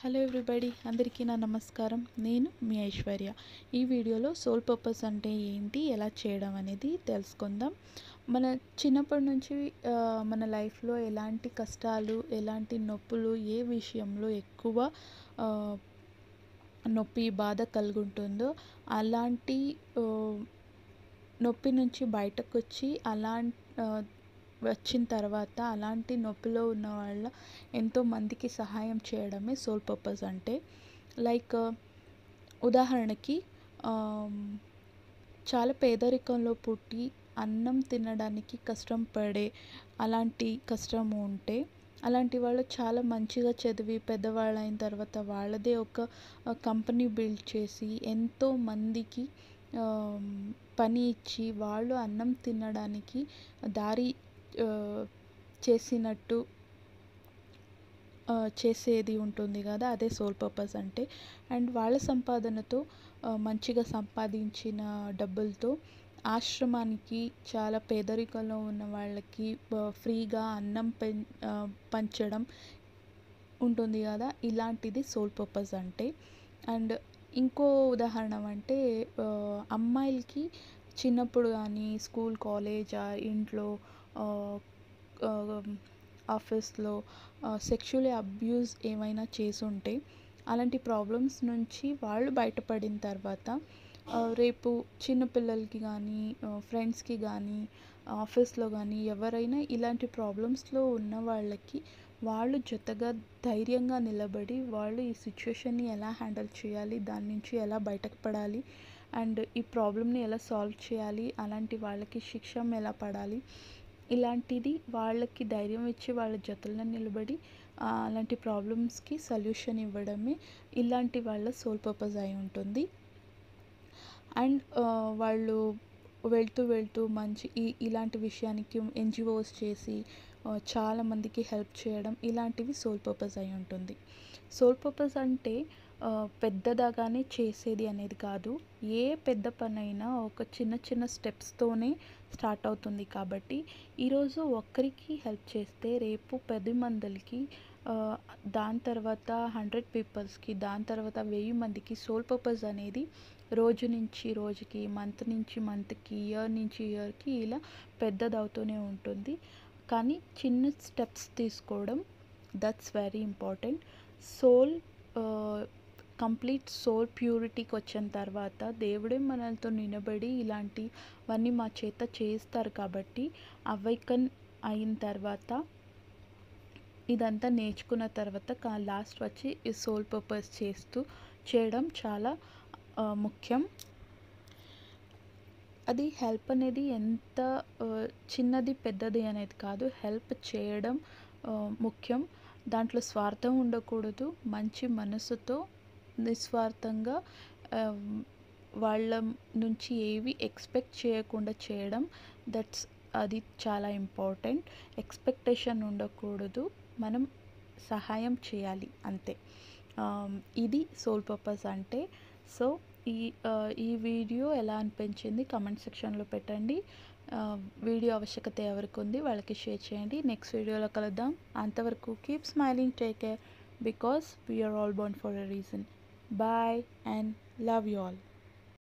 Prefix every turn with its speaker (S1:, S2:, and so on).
S1: Hello everybody, అందరికీ నా నమస్కారం. నేను మీ ఐశ్వర్య. ఈ వీడియోలో సోల్ పర్పస్ అంటే ఏంటి, ఎలా చేయడం అనేది తెలుసుకుందాం. మన చిన్నప్పటి నుంచి మన లైఫ్లో ఎలాంటి కష్టాలు, ఎలాంటి నొప్పులు, ఏ విషయంలో ఎక్కువ నొప్పి, బాధ కలుగుంటుందో అలాంటి నొప్పి నుంచి బయటకొచ్చి వచ్చిన తర్వాత అలాంటి నొప్పిలో ఉన్న వాళ్ళ ఎంతోమందికి సహాయం చేయడమే సోల్ పర్పస్ అంటే. లైక్ ఉదాహరణకి చాలా పేదరికంలో పుట్టి అన్నం తినడానికి కష్టం పడే అలాంటి కష్టము ఉంటే అలాంటి వాళ్ళు చాలా మంచిగా చదివి పెద్దవాళ్ళు అయిన తర్వాత వాళ్ళదే ఒక కంపెనీ బిల్డ్ చేసి ఎంతో మందికి పని ఇచ్చి వాళ్ళు అన్నం తినడానికి దారి చేసినట్టు చేసేది ఉంటుంది కదా, అదే సోల్ పర్పస్ అంటే. అండ్ వాళ్ళ సంపాదనతో మంచిగా సంపాదించిన డబ్బులతో ఆశ్రమానికి, చాలా పేదరికంలో ఉన్న వాళ్ళకి ఫ్రీగా అన్నం పంచడం ఉంటుంది కదా, ఇలాంటిది సోల్ పర్పస్ అంటే. అండ్ ఇంకో ఉదాహరణ అంటే అమ్మాయిలకి చిన్నప్పుడు కానీ స్కూల్, కాలేజ్, ఇంట్లో, ఆఫీస్లో సెక్షువల్లీ అబ్యూస్ ఏమైనా చేసుంటే అలాంటి ప్రాబ్లమ్స్ నుంచి వాళ్ళు బయటపడిన తర్వాత రేపు చిన్నపిల్లలకి కానీ ఫ్రెండ్స్కి కానీ ఆఫీస్లో కానీ ఎవరైనా ఇలాంటి ప్రాబ్లమ్స్లో ఉన్న వాళ్ళకి వాళ్ళు జతగా ధైర్యంగా నిలబడి వాళ్ళు ఈ సిచ్యువేషన్ని ఎలా హ్యాండిల్ చేయాలి, దాని నుంచి ఎలా బయటకు పడాలి, అండ్ ఈ ప్రాబ్లమ్ని ఎలా సాల్వ్ చేయాలి, అలాంటి వాళ్ళకి శిక్ష ఎలా పడాలి, ఇలాంటిది వాళ్ళకి ధైర్యం ఇచ్చి వాళ్ళ జతలో నిలబడి అలాంటి ప్రాబ్లమ్స్కి సొల్యూషన్ ఇవ్వడమే ఇలాంటి వాళ్ళ సోల్ పర్పస్ అయి ఉంటుంది. అండ్ వాళ్ళు వెళ్తూ వెళ్తూ ఇలాంటి విషయానికి ఎన్జిఓస్ చేసి చాలామందికి హెల్ప్ చేయడం, ఇలాంటివి సోల్ పర్పస్ అయి ఉంటుంది. సోల్ పర్పస్ అంటే పెద్దదాగానే చేసేది అనేది కాదు. ఏ పెద్ద పనైనా ఒక చిన్న చిన్న స్టెప్స్తోనే స్టార్ట్ అవుతుంది. కాబట్టి ఈరోజు ఒక్కరికి హెల్ప్ చేస్తే రేపు 10 మందికి, దాని తర్వాత 100 పీపుల్స్కి, దాని తర్వాత 1000 మందికి సోల్ పర్పస్ అనేది రోజు నుంచి రోజుకి, మంత్ నుంచి మంత్కి, ఇయర్ నుంచి ఇయర్కి ఇలా పెద్దదవుతూనే ఉంటుంది. కానీ చిన్న స్టెప్స్ తీసుకోవడం, that's very important. Complete soul ప్యూరిటీకి వచ్చిన తర్వాత దేవుడే మనలతో నిలబడి ఇలాంటివన్నీ మా చేత చేస్తారు. కాబట్టి అవైకన్ అయిన తర్వాత, ఇదంతా నేర్చుకున్న తర్వాత లాస్ట్ వచ్చి ఈ సోల్ పర్పస్ చేయడం చాలా ముఖ్యం. అది హెల్ప్ అనేది ఎంత చిన్నది పెద్దది అనేది కాదు, హెల్ప్ చేయడం ముఖ్యం. దాంట్లో స్వార్థం ఉండకూడదు. మంచి మనసుతో నిస్వార్థంగా వాళ్ళ నుంచి ఏవి ఎక్స్పెక్ట్ చేయకుండా చేయడం, అది చాలా ఇంపార్టెంట్. ఎక్స్పెక్టేషన్ ఉండకూడదు, మనం సహాయం చేయాలి అంతే. ఇది సోల్ పర్పస్ అంటే. సో ఈ వీడియో ఎలా అనిపించింది కమెంట్ సెక్షన్లో పెట్టండి. వీడియో ఆవశ్యకత ఎవరికి ఉంది వాళ్ళకి షేర్ చేయండి. నెక్స్ట్ వీడియోలో కలుద్దాం. అంతవరకు keep smiling, take care, because we are all born for a reason. Bye and love you all.